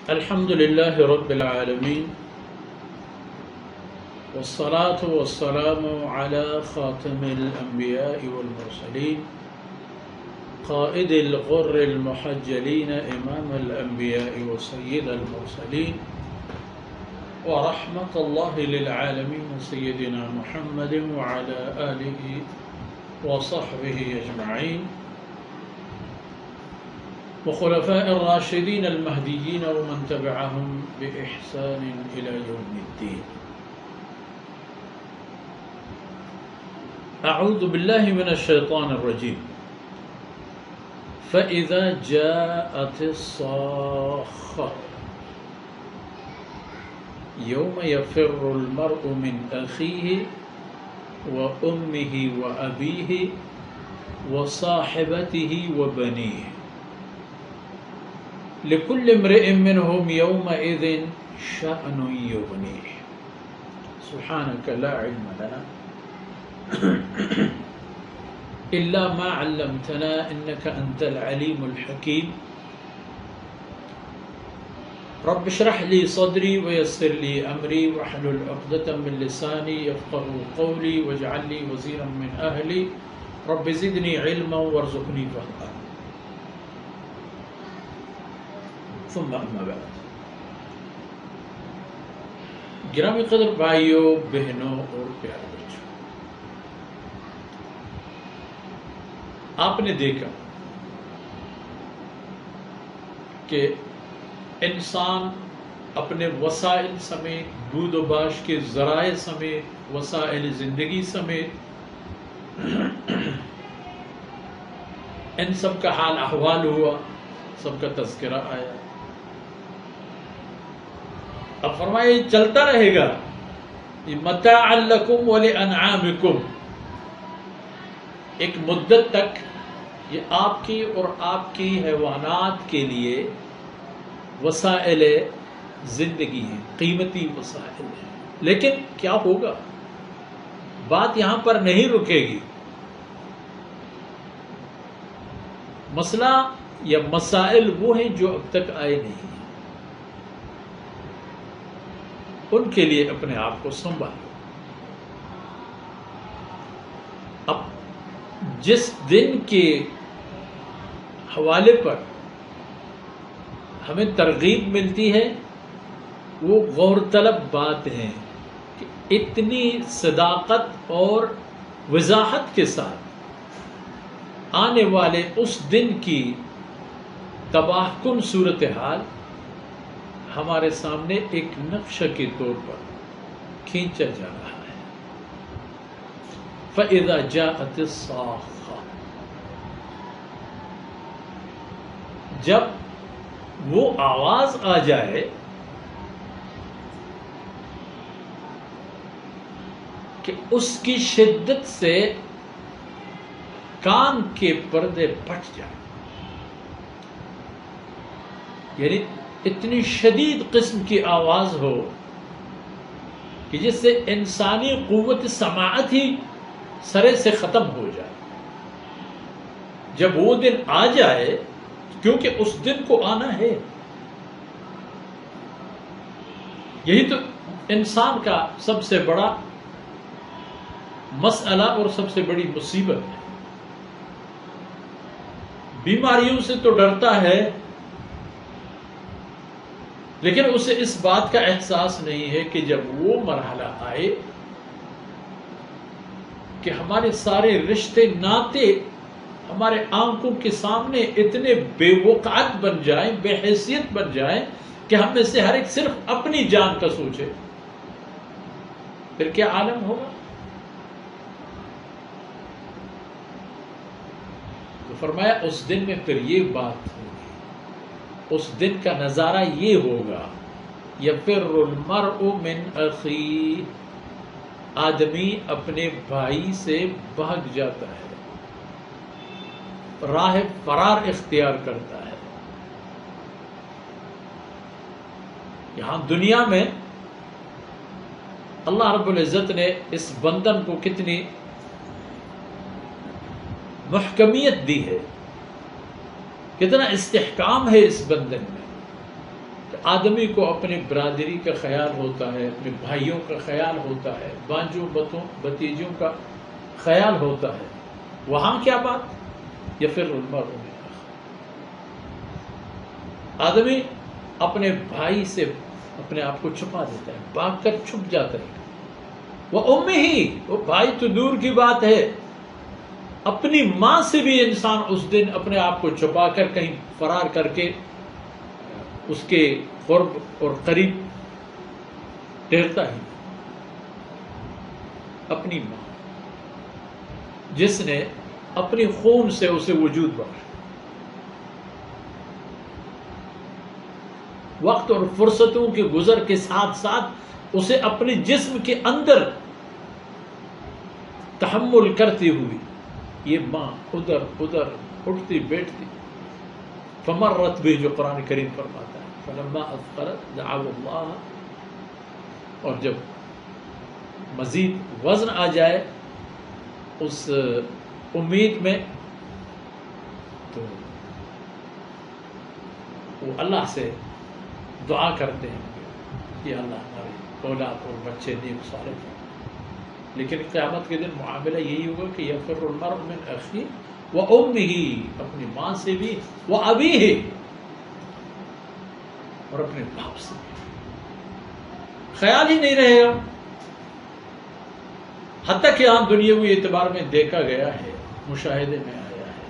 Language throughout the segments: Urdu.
الحمد لله رب العالمين والصلاة والسلام على خاتم الأنبياء والمرسلين قائد الغر المحجلين إمام الأنبياء وسيد المرسلين ورحمة الله للعالمين سيدنا محمد وعلى آله وصحبه أجمعين وخلفاء الراشدين المهديين ومن تبعهم بإحسان إلى يوم الدين. أعوذ بالله من الشيطان الرجيم. فإذا جاءت الصاخة يوم يفر المرء من أخيه وأمه وأبيه وصاحبته وبنيه لكل امرئ منهم يومئذ شأن يغنيه. سبحانك لا علم لنا إلا ما علمتنا إنك أنت العليم الحكيم. رب اشرح لي صدري ويسر لي أمري واحلل عقدة من لساني يفقهوا قولي واجعل لي وزيرا من أهلي رب زدني علما وارزقني فهما. ثم اما بعد. گرامی قدر بھائیوں، بہنوں اور پیارے بچوں، آپ نے دیکھا کہ انسان اپنے وسائل سمیت، بود و باش کے ذرائع سمیت، وسائل زندگی سمیت ان سب کا حال احوال ہوا، سب کا تذکرہ آیا. اب فرمایا یہ چلتا رہے گا، یہ متاعا لکم ولانعامکم، ایک مدت تک یہ آپ کی اور آپ کی حیوانات کے لیے وسائل زندگی ہیں، قیمتی وسائل ہیں. لیکن کیا ہوگا؟ بات یہاں پر نہیں رکے گی. مسئلہ یا مسائل وہ ہیں جو اب تک آئے نہیں، ان کے لیے اپنے آپ کو سنبھالو. اب جس دن کے حوالے پر ہمیں ترغیب ملتی ہے وہ غور طلب بات ہے کہ اتنی صداقت اور وضاحت کے ساتھ آنے والے اس دن کی تباہ کن صورتحال ہمارے سامنے ایک نقشہ کے طور پر کھینچا جا رہا ہے. فَإِذَا جَاءَتِ الصَّاخَّةُ، جب وہ آواز آ جائے کہ اس کی شدت سے کان کے پردے پھٹ جائیں، یعنی اتنی شدید قسم کی آواز ہو کہ جس سے انسانی قوت سماعت ہی سرے سے ختم ہو جائے. جب وہ دن آ جائے، کیونکہ اس دن کو آنا ہے، یہی تو انسان کا سب سے بڑا مسئلہ اور سب سے بڑی مصیبت ہے. بیماریوں سے تو ڈرتا ہے، لیکن اسے اس بات کا احساس نہیں ہے کہ جب وہ مرحلہ آئے کہ ہمارے سارے رشتے ناتے ہمارے آنکھوں کے سامنے اتنے بے وقعت بن جائیں، بے حیثیت بن جائیں کہ ہم میں سے ہر ایک صرف اپنی جان کا سوچے، پھر کیا عالم ہوگا؟ تو فرمایا اس دن میں پھر یہ بات ہوگی، اس دن کا نظارہ یہ ہوگا، یفر المرء من اخیہ، آدمی اپنے بھائی سے بھاگ جاتا ہے، راہ فرار اختیار کرتا ہے. یہاں دنیا میں اللہ رب العزت نے اس بندن کو کتنی محکمیت دی ہے، کتنا استحکام ہے اس بندن میں کہ آدمی کو اپنے برادری کا خیال ہوتا ہے، اپنے بھائیوں کا خیال ہوتا ہے، بانجوں بتیجوں کا خیال ہوتا ہے، وہاں کیا بات؟ یفر المرء من اخیہ، آدمی اپنے بھائی سے اپنے آپ کو چھپا دیتا ہے، بھاگ کر چھپ جاتا ہے۔ وہ امہ، وہ بھائی تو دور کی بات ہے، اپنی ماں سے بھی انسان اس دن اپنے آپ کو چھپا کر کہیں فرار کر کے اس کے قرب اور قریب ٹھہرتا ہی۔ اپنی ماں جس نے اپنی خون سے اسے وجود بخشا، وقت اور فرصتوں کے گزر کے ساتھ ساتھ اسے اپنے جسم کے اندر تحمل کرتی ہوئی یہ ماں ادھر ادھر اٹھتی بیٹھتی، فمرت بھی، جو قرآن کریم فرماتا ہے فلما اثقلت دعوا اللہ، اور جب مزید وزن آ جائے اس امید میں تو وہ اللہ سے دعا کرتے ہیں کہ اللہ ہماری اولاد اور بچے نیک صالح ہیں۔ لیکن قیامت کے دن معاملہ یہی ہوگا کہ یفر المرء من اخیہ وامہ، اپنی ماں سے بھی، وابیہ، اور اپنے باپ سے بھی خیال ہی نہیں رہے گا۔ حتیٰ کہ عام دنیاوی اعتبار میں دیکھا گیا ہے، مشاہدے میں آیا ہے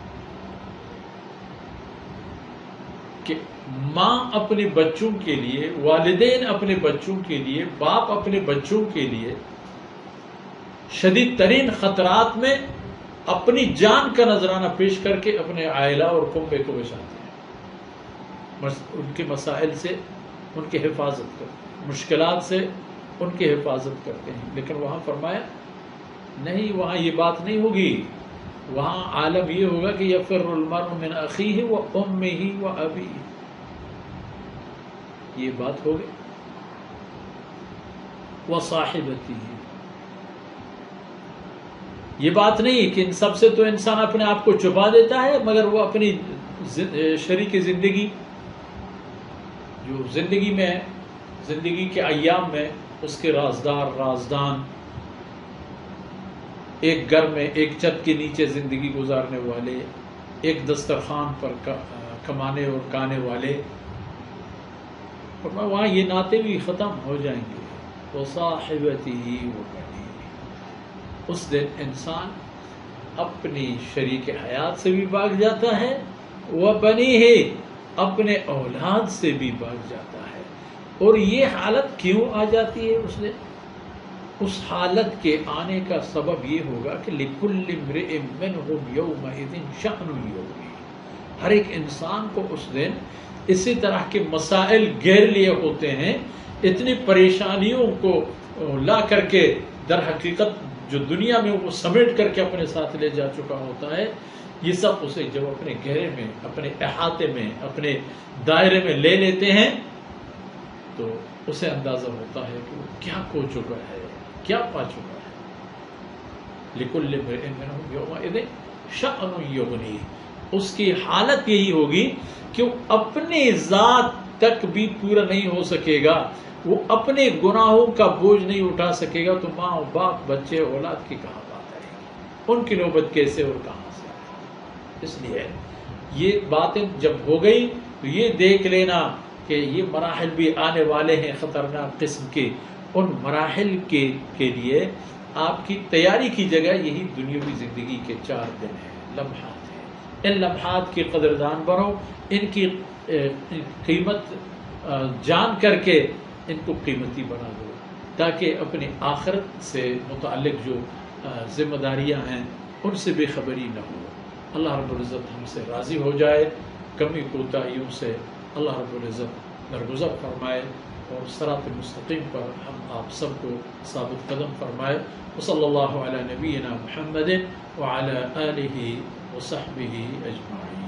کہ ماں اپنے بچوں کے لیے، والدین اپنے بچوں کے لیے، باپ اپنے بچوں کے لیے شدید ترین خطرات میں اپنی جان کا نذرانہ پیش کر کے اپنے عائلہ اور کنبے کو بچاتے ہیں، ان کے مسائل سے ان کی حفاظت کرتے ہیں، مشکلات سے ان کی حفاظت کرتے ہیں۔ لیکن وہاں فرمایا نہیں، وہاں یہ بات نہیں ہوگی، وہاں عالم یہ ہوگا کہ یفر المرء من اخیہ وامہ وابیہ، یہ بات ہوگی وصاحبتہ، یہ بات نہیں کہ ان سب سے تو انسان اپنے آپ کو چھپا دیتا ہے، مگر وہ اپنی شریک زندگی جو زندگی میں، زندگی کے ایام میں اس کے رازدار رازدان، ایک گھر میں ایک چھت کے نیچے زندگی گزارنے والے، ایک دسترخوان پر کمانے اور کھانے والے، اور وہاں یہ ناطے بھی ختم ہو جائیں گے۔ وصاحبتہ وبنیہ، اس دن انسان اپنی شریک حیات سے بھی بھاگ جاتا ہے، وبنیہ، اپنے اولاد سے بھی بھاگ جاتا ہے۔ اور یہ حالت کیوں آ جاتی ہے اس دن؟ اس حالت کے آنے کا سبب یہ ہوگا کہ لِكُلِّ امْرِئٍ مِّنْهُمْ يَوْمَئِذٍ شَأْنٌ يُغْنِيهِ، ہر ایک انسان کو اس دن اسی طرح کے مسائل گھیر لیے ہوتے ہیں، اتنی پریشانیوں کو لا کر کے در حقیقت جو دنیا میں وہ سمیٹ کر کے اپنے ساتھ لے جا چکا ہوتا ہے، یہ سب اسے جب اپنے گھیرے میں، اپنے احاطے میں، اپنے دائرے میں لے لیتے ہیں تو اسے اندازہ ہوتا ہے کہ وہ کیا کھو چکا ہے، کیا پا چکا ہے۔ لِكُلِّ امْرِئٍ مِّنْهُمْ يَوْمَئِذٍ شَأْنٌ يُغْنِيهِ، اس کی حالت یہی ہوگی کہ وہ اپنی ذات تک بھی پورا نہیں ہو سکے گا، وہ اپنے گناہوں کا بوجھ نہیں اٹھا سکے گا، تو ماں باپ بچے اولاد کی کہاں بات آئے گی، ان کی نوبت کیسے اور کہاں سے آئے گی۔ اس لیے یہ باتیں جب ہو گئی تو یہ دیکھ لینا کہ یہ مراحل بھی آنے والے ہیں خطرناک قسم کے، ان مراحل کے لیے آپ کی تیاری کی جگہ یہی دنیاوی زندگی کے 4 دن ہیں، لمحات ہیں، ان لمحات کی قدردان بنو، ان کی قیمت جان کر کے ان کو قیمتی بنا دو، تاکہ اپنی آخرت سے متعلق جو ذمہ داریاں ہیں ان سے بے خبری نہ ہو۔ اللہ رب العزت ہم سے راضی ہو جائے، کمی کوتاہیوں سے اللہ رب العزت درگزر فرمائے، اور صراط مستقیم پر ہم آپ سب کو ثابت قدم فرمائے۔ وصلی اللہ علی نبینا محمد وعلی آلہ وصحبہ اجمعین۔